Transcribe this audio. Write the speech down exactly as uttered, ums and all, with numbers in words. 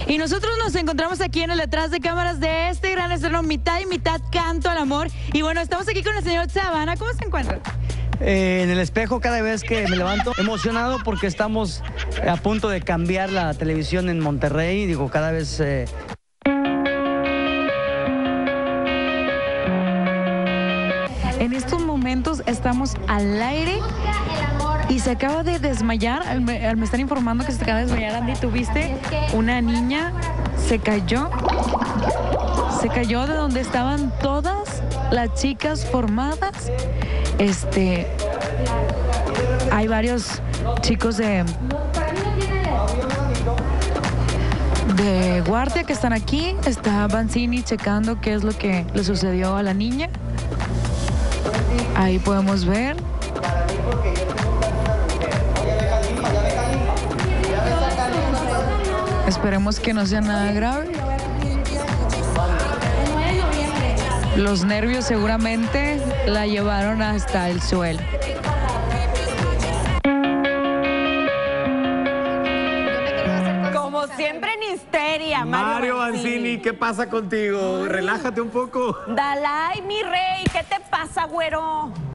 Y nosotros nos encontramos aquí en el detrás de cámaras de este gran estreno, mitad y mitad Canto al Amor. Y bueno, estamos aquí con el señor Sabana. ¿Cómo se encuentra? Eh, en el espejo cada vez que me levanto, emocionado porque estamos a punto de cambiar la televisión en Monterrey. Digo, cada vez... Eh... En estos momentos estamos al aire y se acaba de desmayar. Me, me están informando que se acaba de desmayar, Andy. ¿Tuviste una niña? Se cayó. Se cayó de donde estaban todas las chicas formadas. Este, hay varios chicos de de guardia que están aquí. Está Banzini checando qué es lo que le sucedió a la niña. Ahí podemos ver. Esperemos que no sea nada grave. Los nervios seguramente la llevaron hasta el suelo. Como siempre en histeria, Mario, Mario Banzini, ¿qué pasa contigo? Relájate un poco. Dalai, mi rey, ¿qué te pasa, güero?